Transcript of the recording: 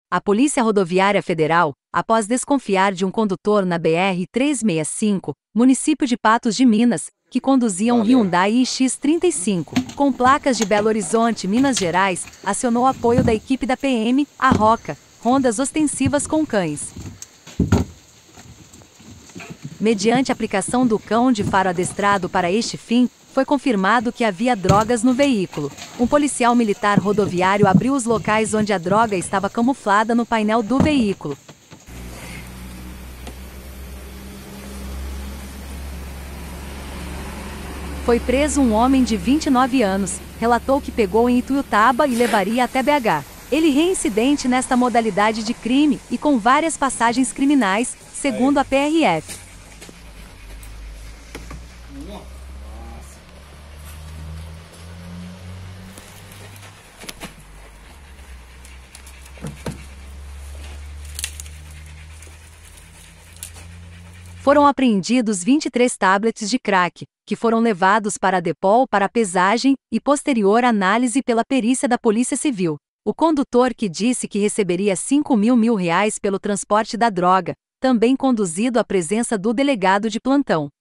A Polícia Rodoviária Federal, após desconfiar de um condutor na BR-365, município de Patos de Minas, que conduzia um Hyundai iX35, com placas de Belo Horizonte, Minas Gerais, acionou o apoio da equipe da PM, a Roca, rondas ostensivas com cães. Mediante aplicação do cão de faro adestrado para este fim, foi confirmado que havia drogas no veículo. Um policial militar rodoviário abriu os locais onde a droga estava camuflada no painel do veículo. Foi preso um homem de 29 anos, relatou que pegou em Ituiutaba e levaria até BH. Ele reincidente nesta modalidade de crime e com várias passagens criminais, segundo a PRF. Foram apreendidos 23 tablets de crack, que foram levados para a Depol para pesagem e posterior análise pela perícia da Polícia Civil. O condutor que disse que receberia R$ 5.000 pelo transporte da droga, também conduzido à presença do delegado de plantão.